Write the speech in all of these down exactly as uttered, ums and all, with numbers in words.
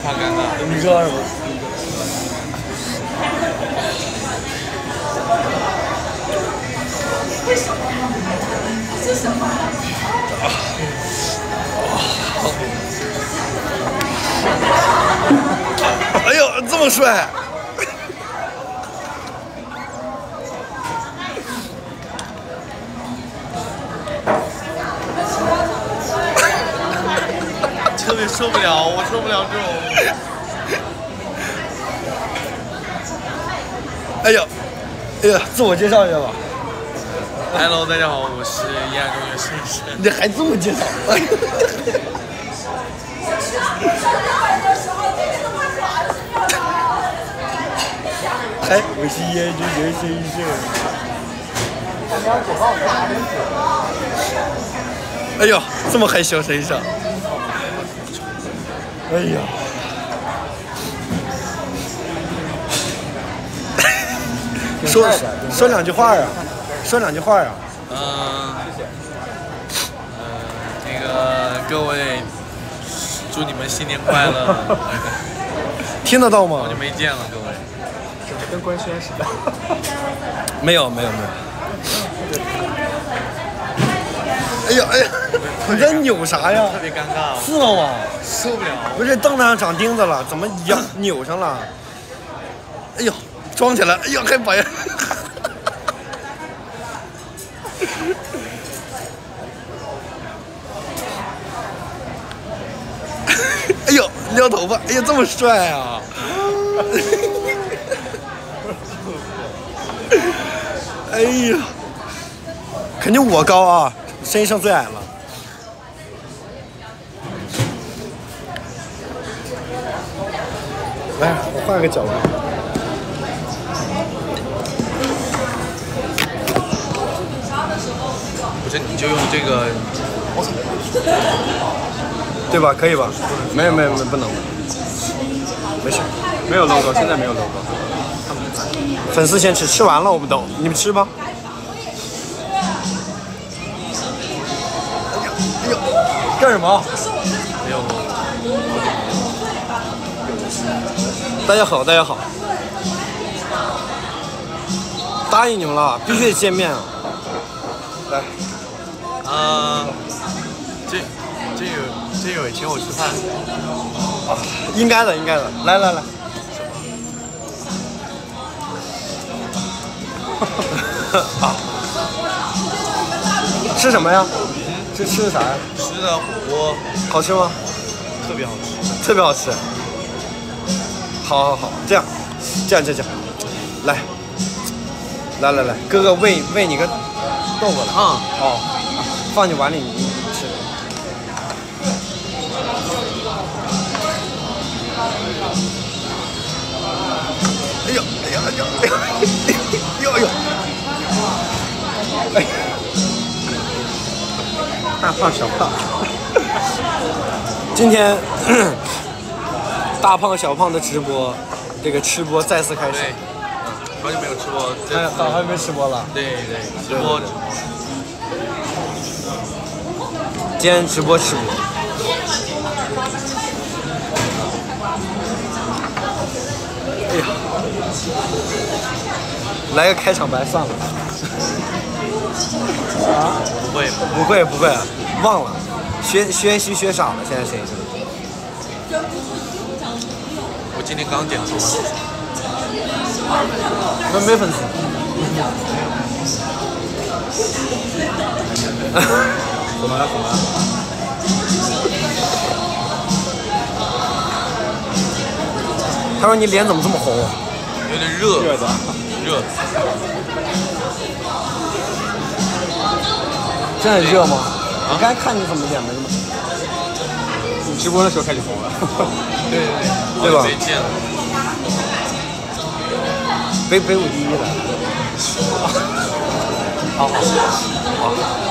怕尴尬。 你知道什么？ 为什么？是什么？ 哎呦，这么帅！ 特别受不了，我受不了这种。 哎呀，哎呀，自我介绍一下吧。 Hello， 大家好，我是延安中学盛生。 你还这么介绍？哎，我是延安中学盛生。哎呦，这么害羞，盛生。哎呀，说说两句话啊，说两句话啊。 嗯，呃，那个各位，祝你们新年快乐！ 听得到吗？ 好久没见了，各位。 跟官宣似的。 没有没有没有。哎呀哎呀，你在扭啥呀？ 特别尴尬， 刺挠吗？ 受不了。 不是凳子上长钉子了，怎么咬扭上了？哎呦，装起来！哎呦，还把呀！哎呦，撩头发！哎呀，这么帅啊！哎呀，肯定我高啊，身上最矮了。来，我换个角度。 不是，你就用这个， 对吧？可以吧？没有没有没有，不能。没事， 没有 logo， 现在没有 logo。 粉丝先吃，吃完了我们都，你们吃吧。哎呦哎呦，干什么？ 没有 logo。 大家好，大家好。答应你们了，必须得见面啊！来， 啊，这这有这有请我吃饭。 啊，应该的，应该的。来来来。啊，吃什么呀？这吃的啥呀？ 吃的火锅， 好吃吗？ 特别好吃， 特别好吃。好好好，这样，这样这样，来，来来来，哥哥喂喂你个豆腐了啊！哦，放你碗里你吃。哎呦哎呦哎呦哎呦哎呦哎呦！哎， 大胖小胖， 今天大胖小胖的直播，这个吃播再次开始。 对，好久没有吃播， 还好还没吃播了。 对对，直播直播。 今天直播吃播。哎呀，来个开场白算了。啊？ 不会不会不会，忘了，学学习学傻了，现在谁？ 我今天刚剪头发。 没没粉丝。 怎么了？怎么了？ 他说你脸怎么这么红？ 有点热。 热的。 热。 真的热吗？我刚才看你怎么脸没这么。 你直播的时候开始红了。 对对对， 对吧？ 没见了。 北北五第一了。好好好。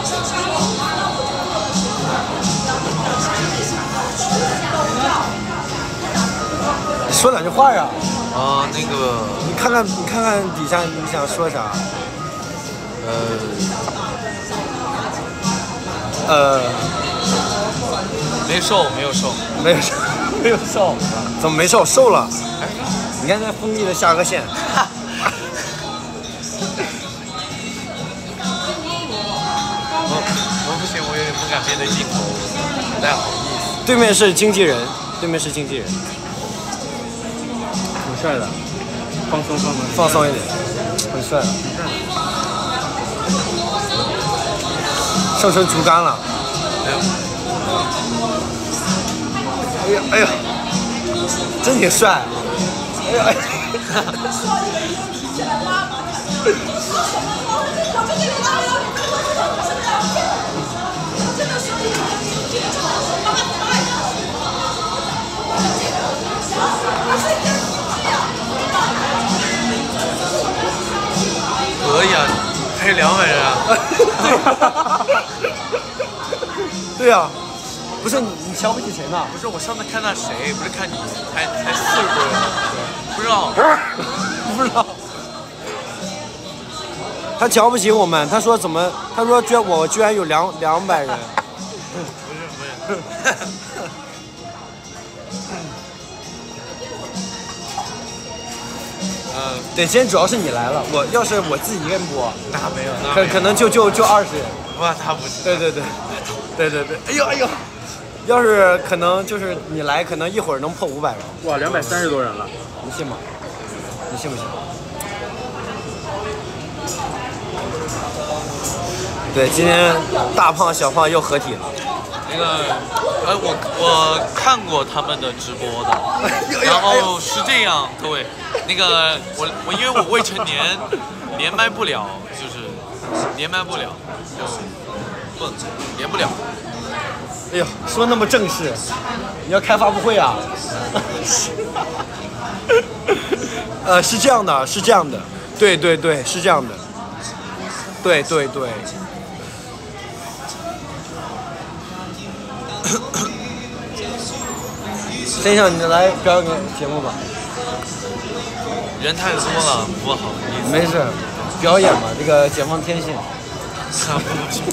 说两句话呀。 啊，那个。 你看看，你看看底下你想说啥？ 呃。 呃。 没瘦，没有瘦， 没有瘦。 没有瘦，怎么没瘦？瘦了。哎，你看那锋利的下颌线。 我我不行，我有点不敢面对镜头，不太好意思。 对面是经纪人，对面是经纪人。 挺帅的，放松放松， 放松一点，很帅。瘦成竹竿了。 哎呦， 哎呀哎呀，真挺帅。哎呀哎呀。 可以啊，还有两百人啊。 对呀、啊，不是你你瞧不起谁呢？ 不是我上次看那谁，不是看你，才才四十多人，不知道， 不知道。他瞧不起我们，他说怎么？他说居然我居然有两两百人。 不是不是。 嗯，对，今天主要是你来了，我要是我自己一个人播， 那没有，那可可能就就就二十人。 哇，他不是。 对对对，对对对，哎呦哎呦，要是可能就是你来，可能一会儿能破五百人。 哇，两百三十多人了， 你信吗？你信不信？对，今天大胖小胖又合体了。 那个，呃，我我看过他们的直播的，然后是这样，各位，那个我我因为我未成年，连麦不了，就是连麦不了，就不连不了。 哎呦，说那么正式，你要开发布会啊？呃，是这样的，是这样的，对对对，是这样的，对对对。先生，你来表演个节目吧。 人太多了，不好意思。 没事，表演嘛，这个解放天性。 啊，不行。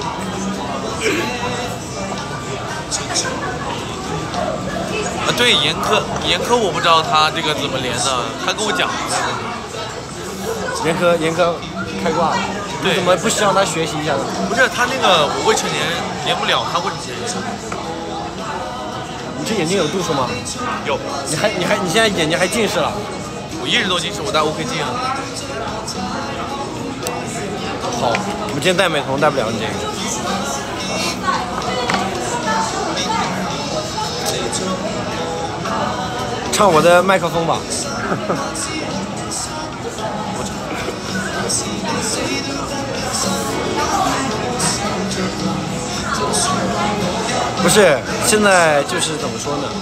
啊，对，严苛，严苛，我不知道他这个怎么连的，他跟我讲了。 严苛，严苛开挂了。 对， 你怎么不希望他学习一下呢？ 不是他那个我未成年连不了，他会连。 你这眼睛有度数吗？ 有。 你还你还你现在眼睛还近视了？ 我一直都近视，我戴 O K 镜啊。 好，我们今天戴美瞳戴不了你这个。唱我的麦克风吧。不是，现在就是怎么说呢？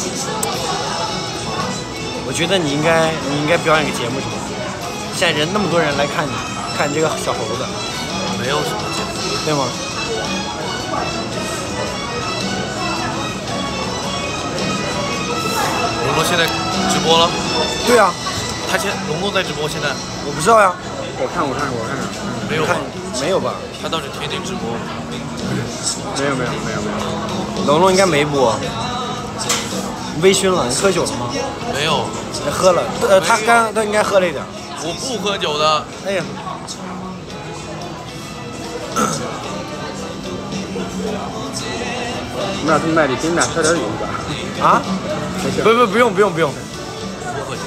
我觉得你应该，你应该表演个节目什么的。现在人那么多人来看你，看你这个小猴子， 没有什么节目， 对吗？ 龙龙现在直播了？ 对啊， 他现龙龙在直播现在？ 我不知道呀。 我看我看我看着， 没有吧？ 没有吧？ 他倒是天天直播。 没有没有没有没有。 龙龙应该没播。微醺了，你喝酒了吗？ 没有。 你喝了，呃，他刚他应该喝了一点。 我不喝酒的。 哎呀。 我们俩去麦里给你俩挑点酒吧。 啊？ 没事。 不不不用不用不用。 不喝酒。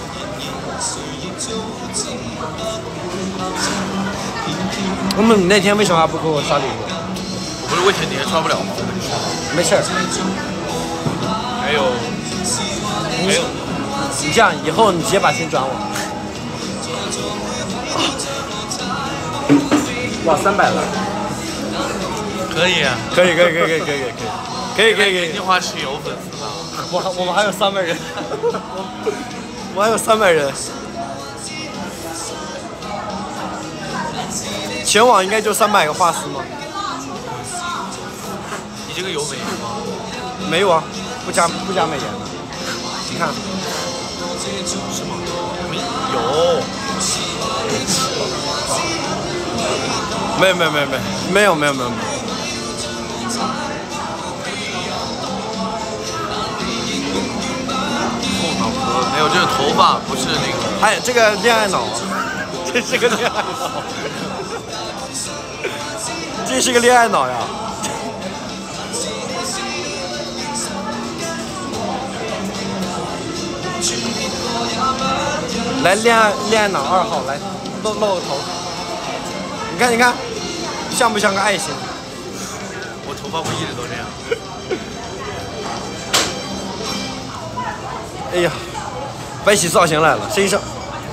那么你那天为什么还不给我刷礼物？ 我不是未成年刷不了吗？我跟你说。 没事儿。 还有。没有。 你这样以后你直接把钱转我。 哇，三百了。 可以啊。 可以可以可以可以可以可以可以可以可以。 北京话是有粉丝的。 我我们还有三百人。我还有三百人。全网应该就三百个画师吗？ 你这个有美颜吗？ 没有啊，不加不加美颜的。你看。 是吗？有。 没有没有没有没有没有没有没有没有。 这个头发不是那个。 哎，这个恋爱脑，这是个恋爱脑，这是个恋爱脑呀。来，恋爱恋爱脑二号，来露露个头。你看，你看，像不像个爱心？ 我头发不一直都这样。 哎呀，摆起造型来了，身上。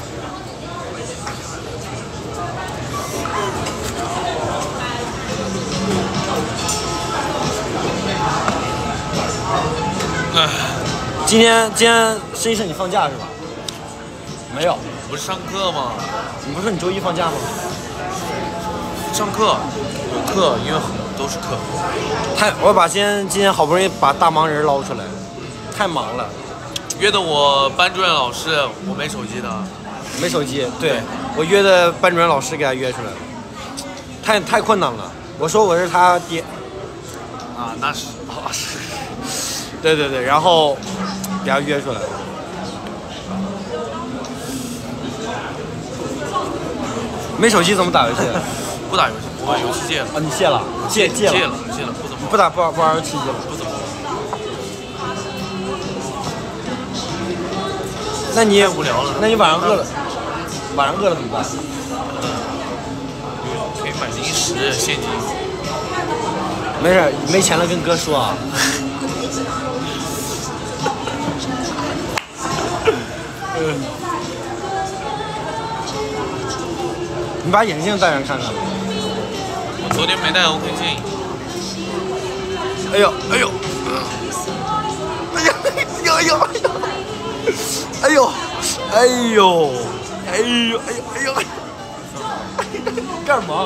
唉， 今天今天身上你放假是吧？没有， 不是上课吗？ 你不是说你周一放假吗？ 上课有课，因为都是课。 太，我把今天今天好不容易把大忙人捞出来，太忙了。 约的我班主任老师，我没手机的。 没手机，对，我约的班主任老师给他约出来了，太太困难了。我说我是他爹。 啊，那是啊是。 对对对，然后给他约出来了。没手机怎么打游戏？ 不打游戏，我把游戏戒了。 啊，你戒了？戒戒了？ 戒了，戒了，不怎么不打不玩不玩吃鸡了？ 不怎么玩。 那你无聊了？ 那你晚上饿了？晚上饿了怎么办？ 嗯，可以买零食、现金。 没事，没钱了跟哥说啊。嗯。你把眼镜戴上看看。 我昨天没戴 O K 镜。 哎呦哎呦，哎呦哎呦哎呦哎呦哎呦哎呦哎呦哎呦，干嘛？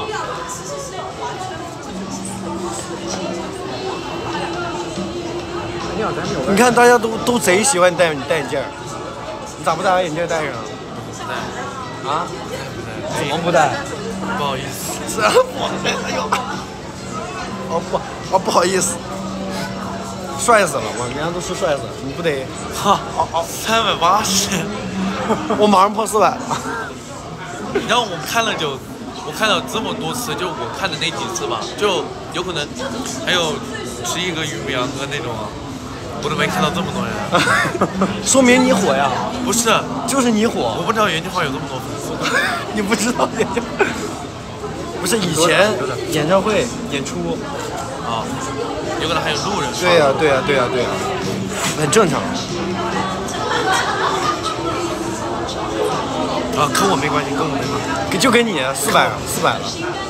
你看大家都都贼喜欢你戴你戴眼镜，你咋不把眼镜戴上？ 不戴。 啊？怎么不戴？ 不好意思。 是啊，我哎呦，哦不哦不好意思，帅死了，我人家都说帅死了，你不得？ 哈哦哦，三百八十， 我马上破四百。 然后我看了就，我看了这么多次，就我看的那几次吧，就有可能还有十一个宇阳哥那种啊。我都没看到这么多人， 说明你火呀！ 不是， 就是你火。 我不知道原计划有这么多粉丝。 你不知道原计划？不是以前演唱会演出啊，有可能还有路人。 对呀、啊，对呀、啊，对呀、啊，对呀、啊，很正常。 啊，跟我没关系，跟我没关系，就跟你四百了，四百了。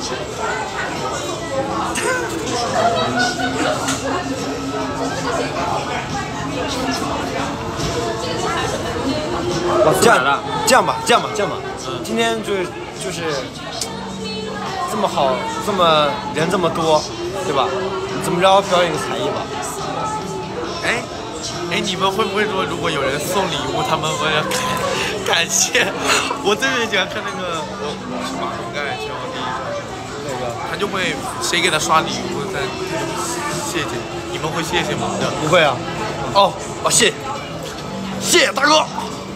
这样这样吧，这样吧，这样吧，嗯、今天就是就是这么好，这么人这么多，对吧？怎么着表演个才艺吧？ 哎哎，你们会不会说，如果有人送礼物，他们为了感感谢？我特别喜欢看那个，我是马龙盖全网第一那个，他就会谁给他刷礼物，但谢谢，你们会谢谢吗？ 不会啊。哦哦，谢谢谢谢大哥。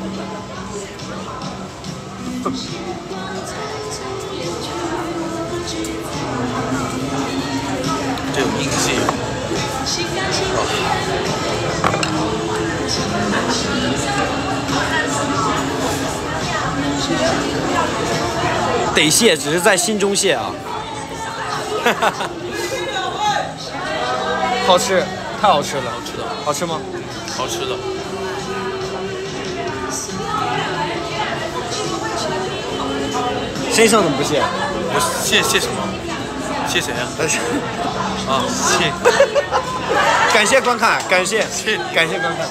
这有印记。 得谢，只是在心中谢啊。好吃，太好吃了。 好吃的。 好吃吗？ 好吃的。 身上怎么不谢？ 我谢谢什么？谢谁啊？啊，谢。 感谢观看，感谢， 谢， 感谢观看。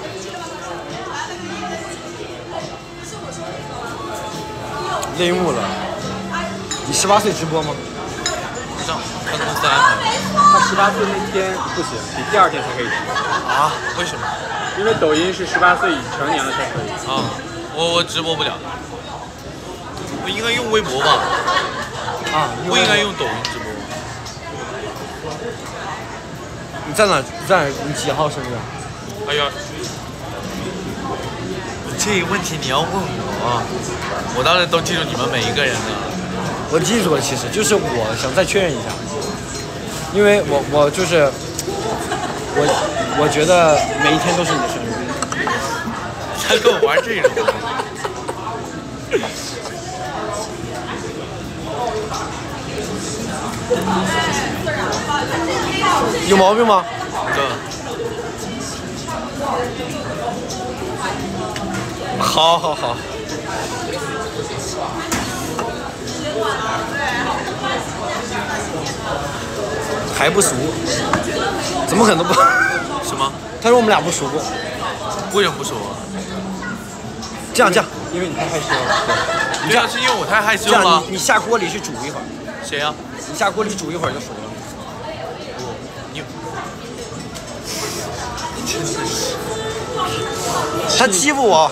泪目了。你十八岁直播吗？ 不知道，看公司安排。 他十八岁那天不行，比第二天才可以直播。 啊？为什么？ 因为抖音是十八岁已成年了才可以。 啊，我我直播不了。我应该用微博吧？ 啊， 不应该用抖音直播。 你在哪？你在哪？你几号生日？ 哎呀， 这个问题你要问我，我当然都记住你们每一个人的。 我记住了，其实就是我想再确认一下，因为我我就是我我觉得每一天都是你的生日。 还跟我玩这种？ 有毛病吗？ 对。 好好好。还不熟？怎么可能不？ 什么？ 他说我们俩不熟过。 为什么不熟啊？ 这样这样， 因为你太害羞了。 对啊，是因为我太害羞了。 这样你你下锅里去煮一会儿。 谁呀、啊？ 你下锅里煮一会儿就熟了。 你他欺负我。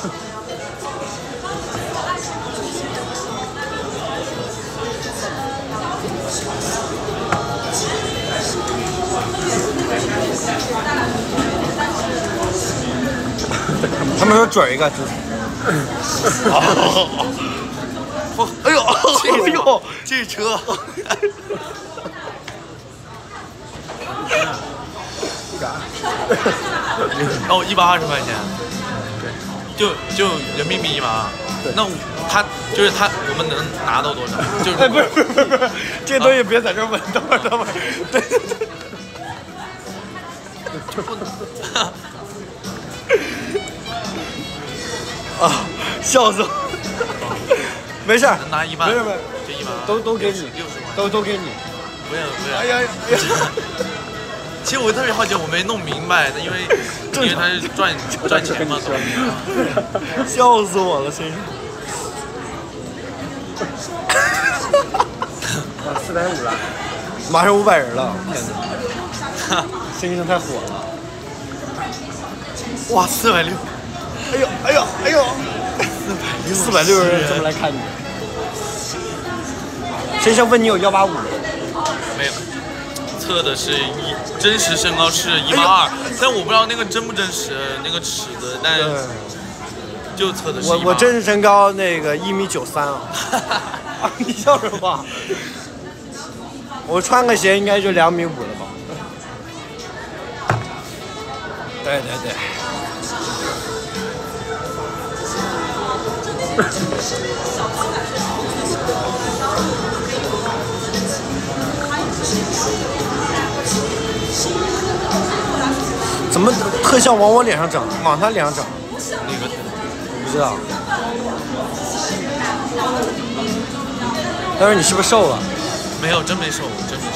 他们说准一个，就是。 哦， 哎呦，哎呦， 这车。哦，一百二十块钱。对。就就人民币一百二。那他就是他，我们能拿到多少？就是。 哎，不是不是不是不是，这东西别在这问，等会儿等会儿。对对对。啊，笑死我！没事儿， 能拿一万， 没事没事， 就一万， 都都给你， 六十万， 都都给你。 不要不要！ 哎呀哎呀！ 其实我特别好奇，我没弄明白，因为因为他是赚赚钱嘛， 笑死我了，先生。 哇，四百五了， 马上五百人了，天哪！先生太火了。 哇，四百六！ 哎呦哎呦哎呦！四百六十人怎么来看你？先生问你有幺八五没？ 没有，测的是一真实身高是一八二，但我不知道那个真不真实那个尺子，但就测的是我我真实身高那个一米九三啊！你笑什么？我穿个鞋应该就两米五了吧？对对对。怎么特效往我脸上整，往他脸上整？ 那个不知道。但是你是不是瘦了？ 没有，真没瘦，真没瘦。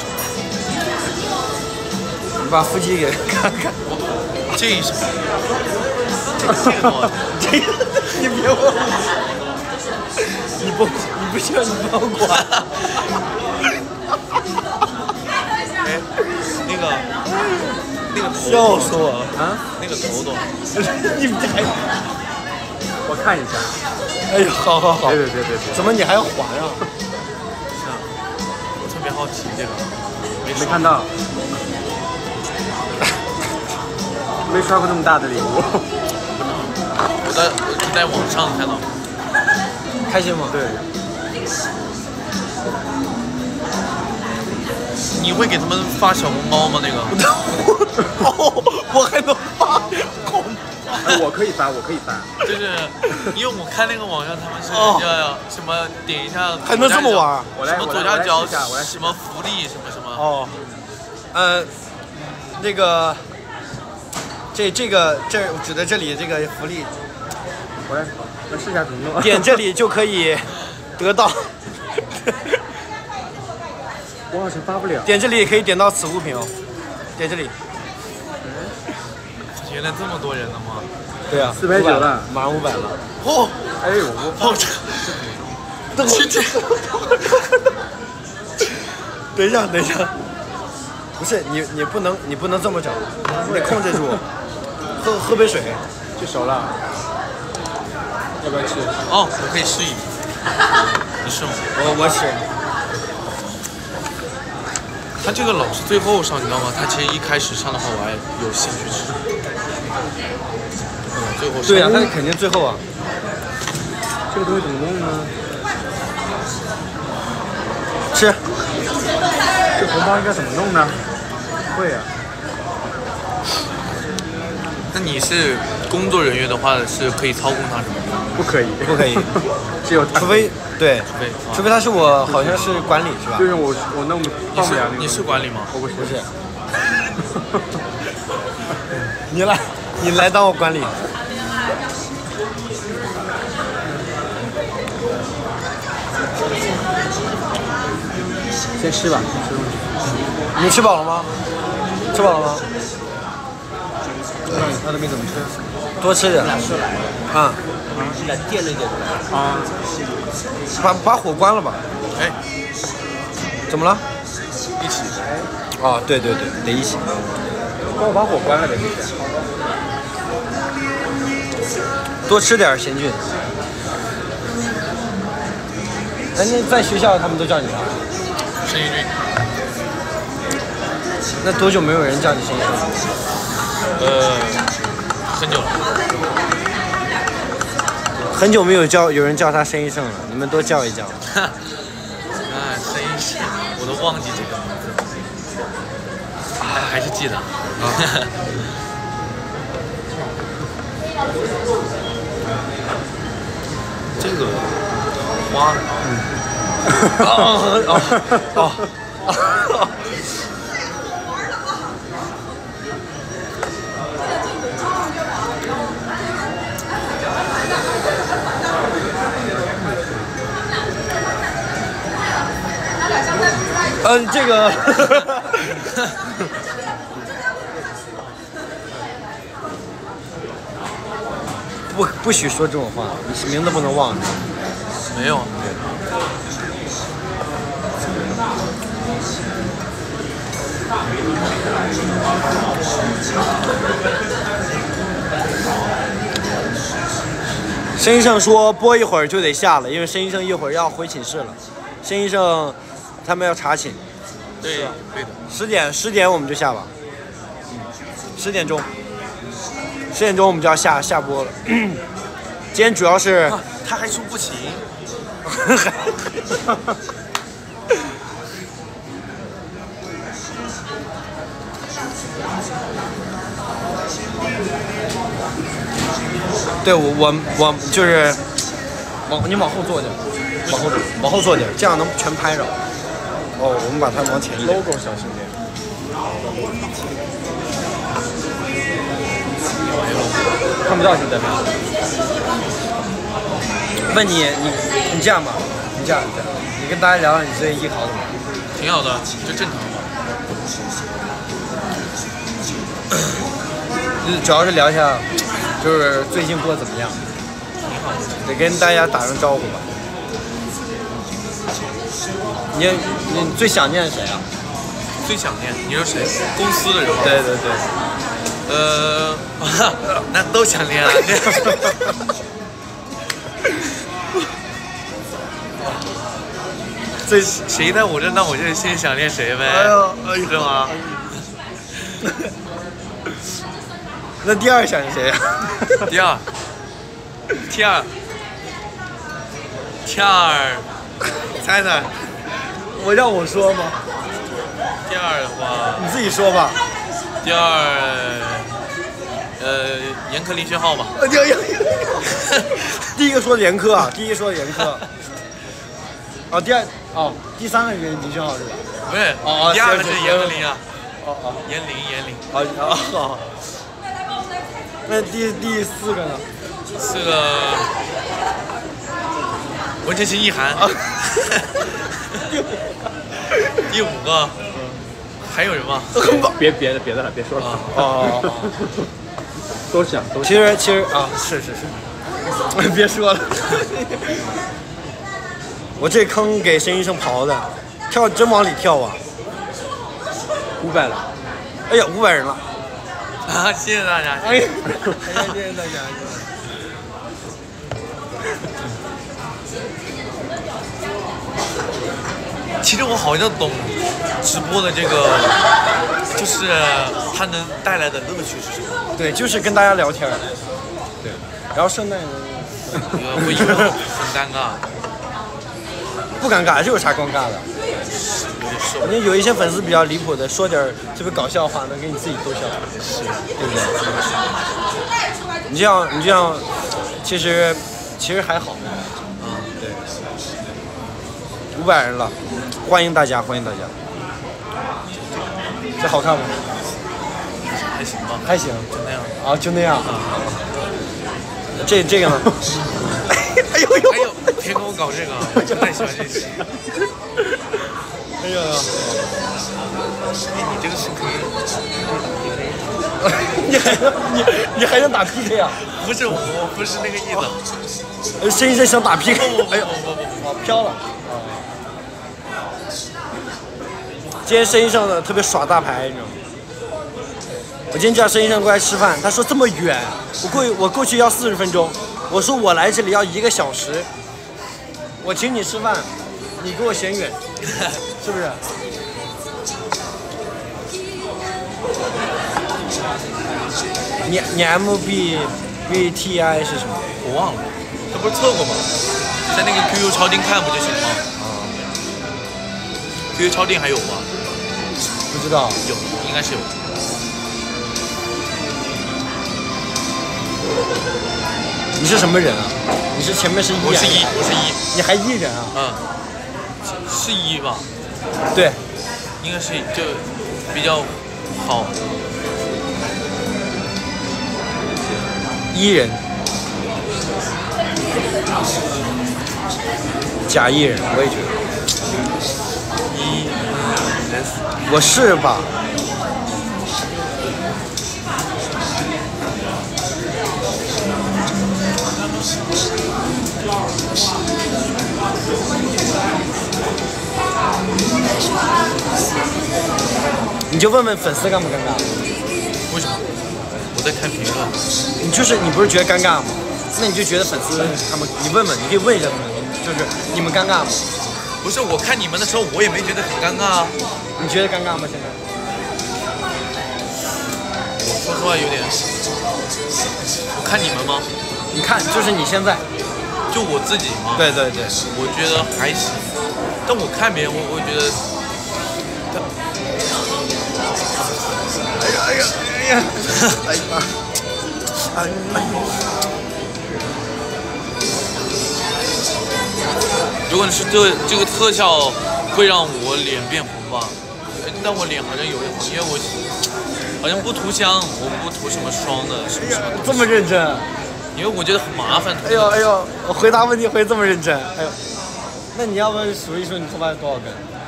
你把腹肌给看看。 这是什么？这个多？ 这个你别问我。你不你不需要你不要管。 哎，那个那个头笑死我啊！那个头多？ 你们还？ 我看一下。 哎呀，好好好。 别别别别别！ 怎么你还要还啊？ 是啊，我特别好奇这个。 没没看到。没刷过那么大的礼物。 我在我是在网上看到。 开心吗？ 对。 你会给他们发小红包吗？那个？ 哦，我还能发红包？ 哎，我可以发，我可以发。 就是因为我看那个网上他们是哦要什么点一下， 还能这么玩？ 什么左下角什么福利什么什么。 哦。呃，那个。这这个这我指的这里这个福利， 我来来试一下怎么弄。 点这里就可以得到。 我好像发不了。 点这里也可以点到此物品哦。点这里。 原来这么多人了吗？ 对啊， 四百九了， 马上五百了。 哦， 哎呦，我哦这， 等这，等一下，等一下，不是你你不能你不能这么整，你得控制住。喝喝杯水， 就熟了，要不要吃？ 哦，我可以试一试。你试吗？ 我我试。 他这个老是最后上，你知道吗？他其实一开始上的话，我还有兴趣吃。嗯，最后上。 对啊，他肯定最后啊。 这个东西怎么弄呢？ 吃。 这红包应该怎么弄呢？会啊。 那你是工作人员的话，是可以操控它是吗？ 不可以， 不可以， 只有除非对， 除非除非他是我好像是管理是吧？ 就是我我弄不你放不了那个。 是你是管理吗？ 我不是。 不是。你来，你来当我管理。 先吃吧，先吃。 你吃饱了吗？吃饱了吗？ 那都没怎么吃。 多吃点。啊。 来垫了一点。 啊。 把把火关了吧。 哎， 怎么了？ 一起。 哦，对对对，得一起。 帮我把火关了呗，谢谢。 多吃点贤俊。哎，那在学校他们都叫你啥？ 申一军。 那多久没有人叫你申一军？ 呃，很久了。 很久没有叫有人叫他申医生了，你们多叫一叫。 哎，申医生，我都忘记这个名字。还还是记得。啊。这个花，嗯，哦哦哦哦， 呃，这个。不不许说这种话，你名字不能忘。 没有。 申医生说播一会儿就得下了，因为申医生一会儿要回寝室了。申医生他们要查寝。 对，对的。 十点十点我们就下吧。十点钟。十点钟我们就要下下播了。今天主要是、 啊、他还说不行。 对我我我就是往你往后坐点，往后往后坐点，这样能全拍着。哦，我们把它往前一点。 logo 小心点。看不到现在吗？ 问你，你你这样吧，你这样，你这样，你跟大家聊聊你最近艺考怎么样？ 挺好的，就正常吧。 主要是聊一下，就是最近过得怎么样？得跟大家打声招呼吧。你你最想念谁啊？ 最想念你说谁？公司的人吗？ 对对对。 呃，那都想念啊。这谁在我这，那我就先想念谁呗。 哎呦， 是吗？ 那第二想念谁呀？ 第二，第二，第二， 猜猜，我让我说吗？ 第二的话， 你自己说吧。 第二，呃，严科林轩浩吧。 第一个说的严科啊，第一个说的严科。哦，第二哦，第三个是林轩浩是吧？ 不是， 哦， 第二个是严科林啊。 哦哦， 严林严林。 哦哦。那第第四个呢？ 四个文成星一涵。第五个还有人吗？ 别别的别的了，别说了。 哦， 都想都想。 其实其实啊，是是是，别说了。我这坑给申医生刨的，跳真往里跳啊！ 五百了， 哎呀，五百人了。 啊！谢谢大家， 哎，谢谢大家。 其实我好像懂直播的这个，就是它能带来的乐趣是什么？ 对，就是跟大家聊天。对，然后圣诞我以为很尴尬。 不尴尬，这有啥尴尬的？人家有一些粉丝比较离谱的，说点特别搞笑的话，能给你自己逗笑，是，对不对？你这样，你这样，其实其实还好。嗯，对。五百人了，欢迎大家，欢迎大家。这好看吗？ 还行吧。 还行， 就那样。 啊，就那样。啊。这这个呢？哎呦呦！ 哎呦，别跟我搞这个，我不太喜欢这些。 哎呦呦！ 哎，你这个是可以， 你还能你你还能打 P K 啊？ 不是，我不是那个意思。 呃，深深想打 P K， 哎呦， 不不不， 哦，飘了。今天申医生呢特别耍大牌，你知道吗？我今天叫申医生过来吃饭，他说这么远，我过去我过去要四十分钟，我说我来这里要一个小时，我请你吃饭，你给我嫌远，是不是？你你 M B B T I 是什么？ 我忘了，他不是测过吗？在那个 Q Q 超店看不就行吗？啊 ，Q Q 超店还有吗？ 不知道， 有，应该是有。 你是什么人啊？你是前面是一、啊？ 我是一，我是一。 你还一人啊？ 嗯，是一吧？ 对， 应该是就比较好。 一人，假艺人，我也觉得。 一， 我是吧？你就问问粉丝尴不尴尬？ 为什么？我在看评论。 你就是你不是觉得尴尬吗？那你就觉得粉丝他们，你问问，你可以问一下他们，就是你们尴尬吗？ 不是，我看你们的时候，我也没觉得很尴尬啊。 你觉得尴尬吗？现在？ 我说实话有点。我看你们吗？ 你看，就是你现在。 就我自己吗？ 对对对， 我觉得还行。但我看别人，我我会觉得。 哎呀哎呀哎呀！哎呀！哎呀！ 如果是这这个特效会让我脸变红吧，但我脸好像有点红，因为我好像不涂香，我不涂什么霜的，什么什么。 这么认真？ 因为我觉得很麻烦。 哎呦哎呦，我回答问题回这么认真，哎呦，那你要不数一数你头发有多少根？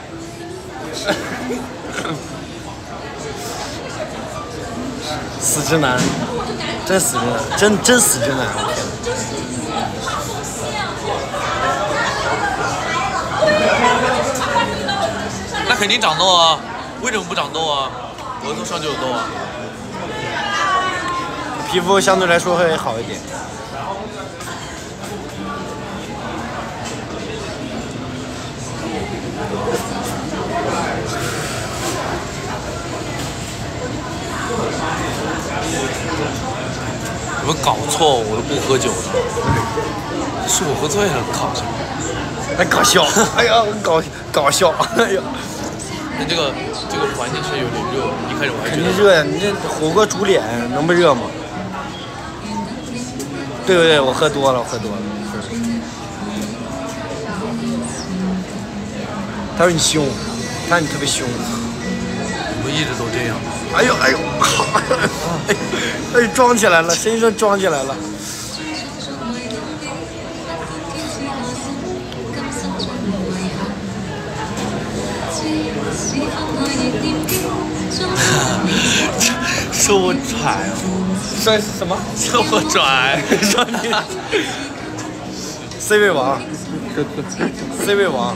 死直男，真死直男，真真死直男，我天！那肯定长痘啊，为什么不长痘啊？额头上就有痘啊。 皮肤相对来说会好一点。 有没有搞错？我都不喝酒的，是我喝醉了，靠！ 哎，搞笑！哎呀，搞搞笑！哎呀， 那这个这个环境是有点热，一开始我还肯定热呀！你这火锅煮脸能不热吗？对对对，我喝多了，我喝多了。他说你凶，他说你特别凶。 我们一直都这样。 哎呦哎呦，哎，装起来了，身上装起来了。 说我拽哦， 说什么？ 说我拽， 说你 C 位王 ，C 位王。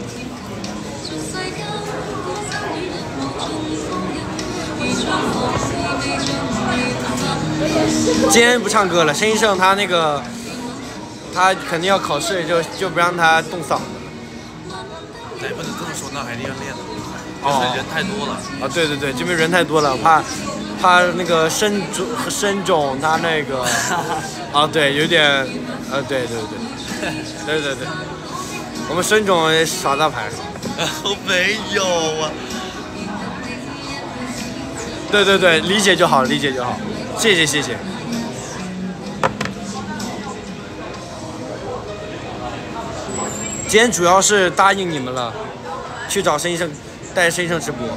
今天不唱歌了，申医生他那个，他肯定要考试，就就不让他动嗓子。 那也不能这么说，那还是要练的。就是人太多了。 啊，对对对，这边人太多了，怕怕那个身肿身肿，他那个啊，对，有点呃，对对对，对对对，我们孙总耍大牌。 我没有啊。 对对对，理解就好，理解就好，谢谢谢谢。今天主要是答应你们了，去找申医生，带申医生直播。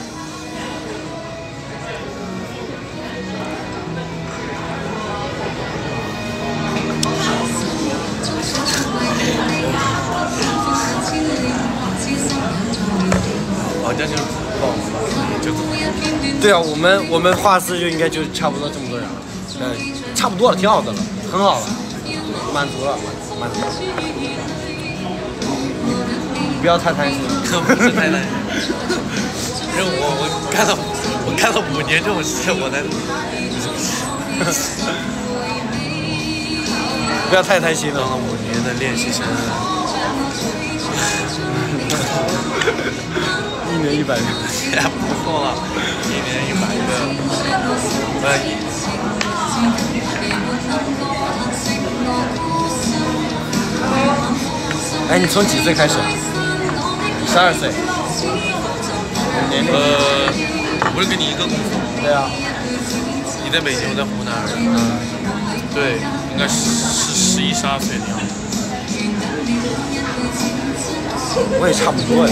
好像就就对啊，我们我们画室就应该就差不多这么多人了，嗯，差不多了，挺好的了，很好了，满足了，满足了。你不要太贪心， 不是太贪心，因为我我干了我干了五年这种事，我才不要太贪心了。 当了五年的练习生。 一年一百个， 也不错了，一年一百个。呃， 哎，你从几岁开始？十二岁。年龄？ 呃，不是跟你一个公司？ 对啊。 你在北京，我在湖南。嗯。对，应该是十一、十二岁的样子。 我也差不多哎。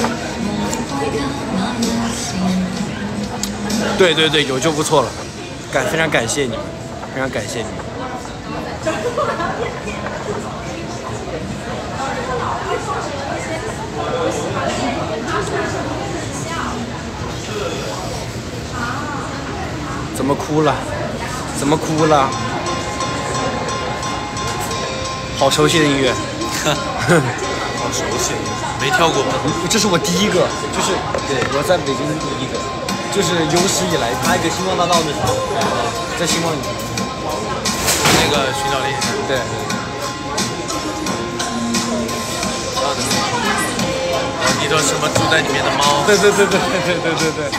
对对对，有就不错了，感非常感谢你们，非常感谢你们。怎么哭了？怎么哭了？好熟悉的音乐。 好熟悉，没跳过吗？ 这是我第一个，就是对我在北京的第一个，就是有史以来拍一个星光大道的时候，在星光里面， 那个寻找练习生。 对。 然后你说什么住在里面的猫？ 对对对对对对对对。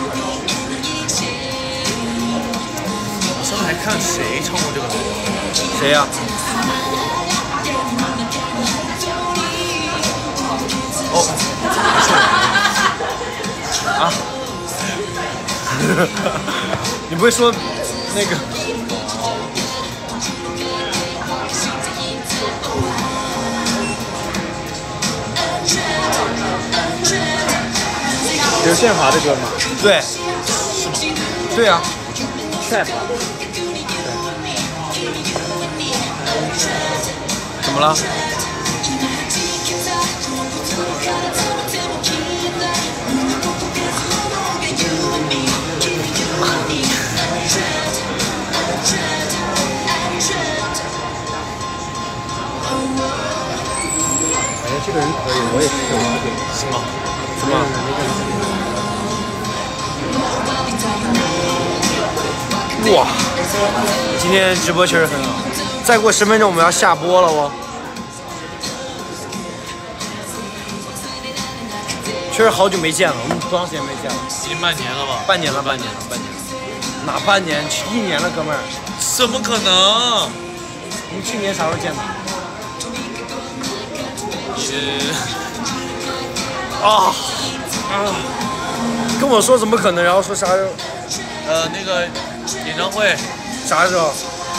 我上次还看谁唱过这个歌？ 谁呀？哦，啊，你不会说那个？ 刘宪华的歌吗？ 对， 是吗？ 对啊， 赛跑。 怎么了？ 哎呀，这个人可以，我也是有了解。 是吗？ 什么？哇，今天直播确实很好。再过十分钟我们要下播了哦。确实好久没见了，我们多长时间没见了？ 已经半年了吧？ 半年了，半年了，半年了。哪半年？一年了，哥们儿。 怎么可能？ 我们去年啥时候见的？ 是啊啊！跟我说怎么可能？然后说啥时候？ 呃，那个演唱会啥时候？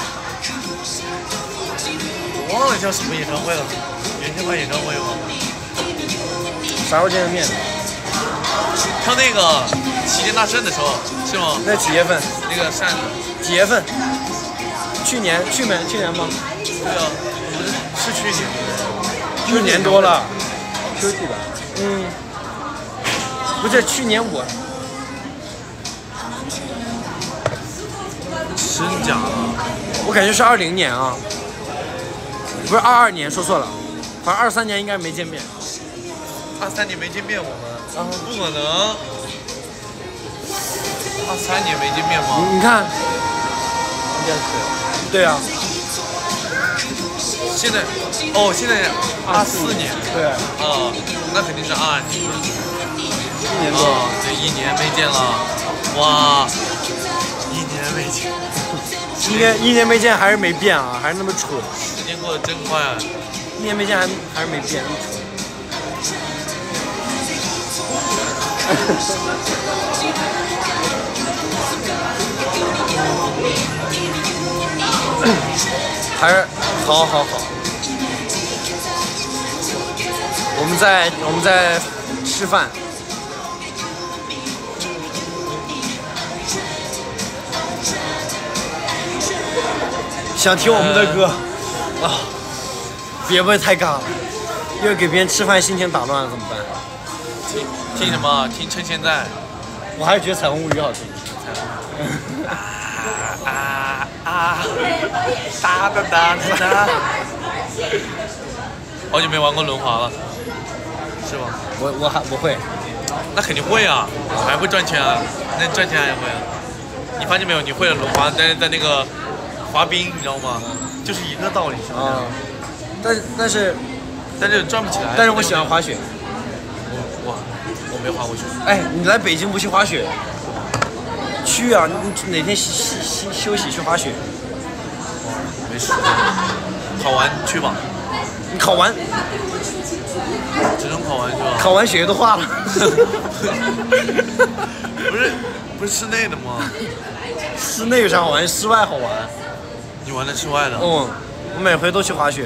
我忘了叫什么演唱会了，原天派演唱会吗？ 啥时候见的面？ 唱那个齐天大圣的时候是吗？ 那几月份？ 那个扇子。 几月份？去年？去年？去年吗？ 对啊，不是是去年。 一年多了。 秋季吧。 嗯。不是去年我。 真假的？ 我感觉是二零年啊，不是二二年，说错了，反正二三年应该没见面。 二三年没见面我们啊，不可能。二三年没见面吗？ 你你看， 应该是。 对啊。 现在，哦，现在二四年。 对。 啊，那肯定是二二年。 一年多。 啊，对，一年没见了，哇，一年没见。 一年一年没见还是没变啊，还是那么蠢。 间过得真快啊！ 面没见还还是没变。还是好好好。我们在我们在吃饭。想听我们的歌啊！别问太尬了，要给别人吃饭心情打乱了怎么办？ 听听什么？听趁现在。 我还是觉得《彩虹物语》好听。 啊啊啊！哒哒哒哒哒！好久没玩过轮滑了，是吗？ 我我还我会。 那肯定会啊，还会赚钱啊，那赚钱还会啊。你发现没有？你会了轮滑，但是在那个滑冰，你知道吗？就是一个道理，是不是？ 啊。但是但是但是赚不起来。 但是我喜欢滑雪。 我我没滑过雪。 哎，你来北京不去滑雪？去啊！你哪天休休休息去滑雪？ 没时间。考完去吧。 你考完？ 只能考完去吧。 考完雪都化了。 不是不是室内的吗？ 室内有啥好玩？室外好玩。 你玩的室外的？ 嗯，我每回都去滑雪。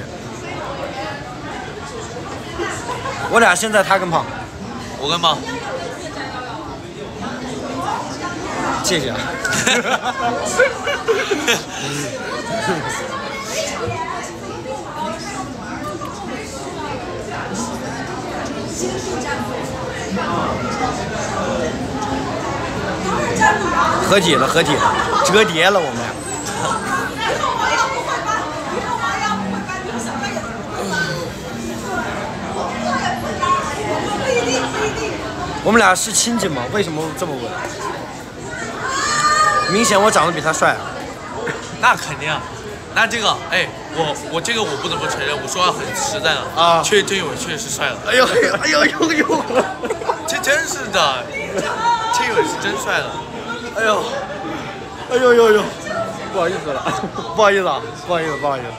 我俩现在他更胖。 我更胖。 谢谢啊。合体了，合体了，折叠了，我们俩。我们俩是亲戚吗？为什么这么问？明显我长得比他帅啊。 那肯定啊。那这个，哎，我我这个我不得不承认，我说话很实在的啊， 确真有确实是帅的。 哎呦哎呦哎呦哎呦！ 这真是的，这有是真帅的。 哎呦，哎呦呦呦！不好意思了，不好意思啊，不好意思不好意思。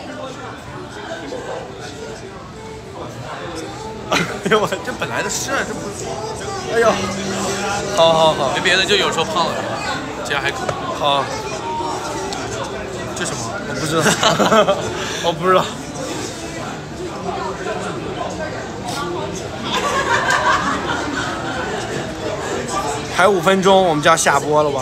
哎呦我这本来的事，这不是。 哎呦，好好好， 没别的，就有时候胖了，这样还可以。 好。 这什么？ 我不知道，我不知道。还有五分钟，我们就要下播了吧？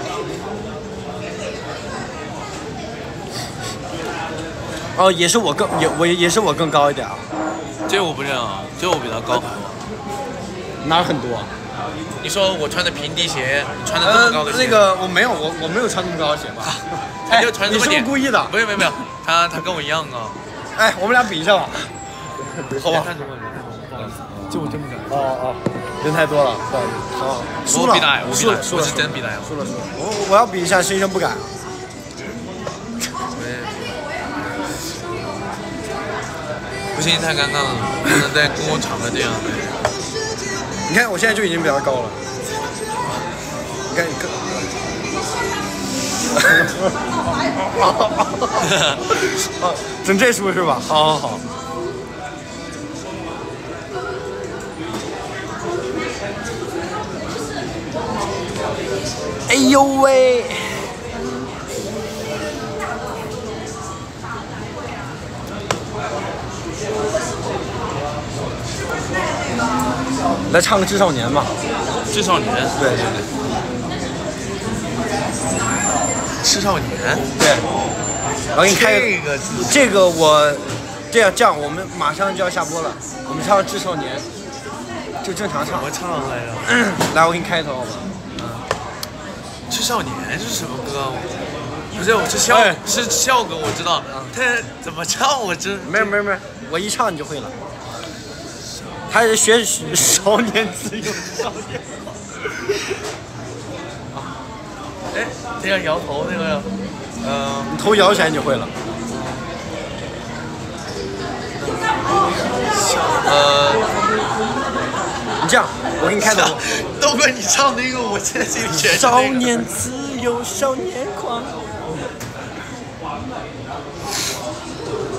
哦，也是我更也我也是我更高一点啊。 这我不认啊，这我比他高很多。 哪很多？ 你说我穿的平底鞋，你穿的这么高的鞋？ 呃、那个我没有，我我没有穿那么高的鞋吧？ 他就穿这么点。 你是不是故意的？ 没有没有没有，他他跟我一样啊。 哎，我们俩比一下吧，好吧？ 看什么？不好意思，就我真不敢。 哦哦，人太多了，不好意思。好，输了， 我比他矮，我比他矮， 输了， 我是真比他矮。 输了输了，我我要比一下，谁真不敢啊？ 不行，太尴尬了，不能再跟我吵成这样。 你看我现在就已经比他高了，你看你看，哦，整这出是吧？好好好。哎呦喂！来唱个《致少年》吧。 致少年。 对对对。 致少年。 对。我给你开这个这个我这样这样，我们马上就要下播了，我们唱《致少年》，就正常唱。 我唱来着。 来，我给你开头好吧。 嗯。致少年是什么歌？不是，我是笑，是笑歌，我知道。但怎么唱我真没有没有没有，我一唱你就会了。他是学少年自由少年。 哎，这样摇头那个，呃， 你头摇起来你就会了。 呃， 你这样，我给你开头。 豆哥，你唱那个，我现在心里全是、那个。 少年自由，少年狂。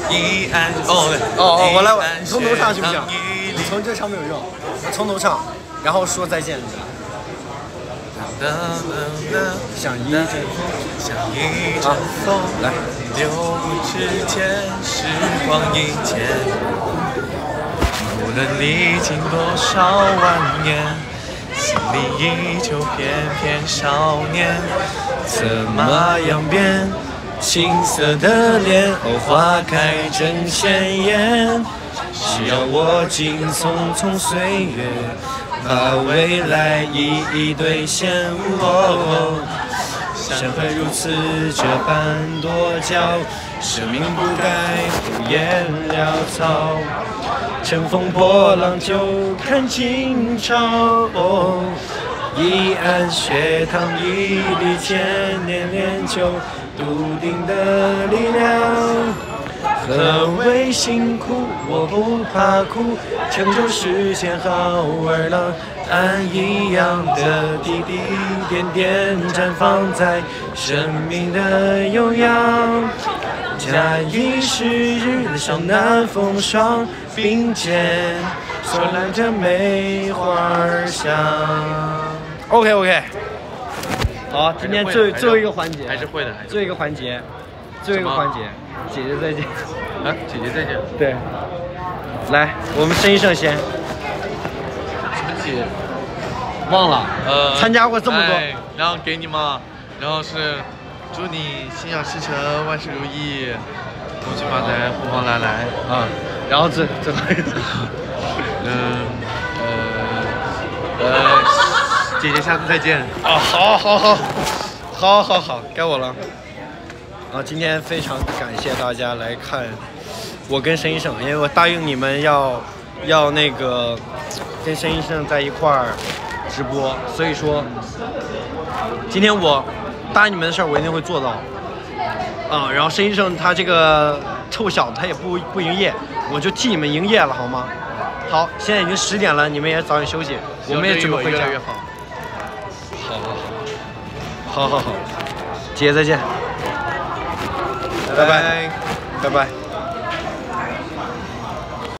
一安哦对哦哦，我来，我一安你从头唱行不行？ 学堂你从这唱没有用，我从头唱，然后说再见。像一阵风， 像一阵风， 来， 流指间，时光一天，无论历经多少万年，心里依旧翩翩少年。策马扬鞭，青涩的脸，哦，花开正鲜艳。只要我尽匆匆岁月，把未来一一兑现。哦，山河如此这般多娇，生命不该敷衍潦草。乘风破浪就看今朝。哦，一安学堂屹立千年练就笃定的力量。何谓辛苦？我不怕苦，成就实现好儿郎。按一样的滴滴点点绽放在生命的悠扬。假以时日，少南风霜，并肩手揽着梅花香。 OK OK。好，今天最最后一个环节， 还是会的， 最后一个环节，最后一个环节，姐姐再见。 啊，姐姐再见。 对，来，我们申医生先。 什么姐？ 忘了。 呃， 参加过这么多。 哎，然后给你嘛，然后是祝你心想事成，万事如意，恭喜发财，红光来来啊。然后最最后一个。 嗯呃呃，姐姐下次再见。 啊，好，好，好，好，好，好，该我了。啊，今天非常感谢大家来看我跟申医生，因为我答应你们要要那个跟申医生在一块儿直播，所以说今天我答应你们的事儿我一定会做到。啊，然后申医生他这个臭小子他也不不营业，我就替你们营业了，好吗？好，现在已经十点了，你们也早点休息，我们也准备回家。 越来越好。 好好好，好好好，姐姐再见。拜拜，拜拜。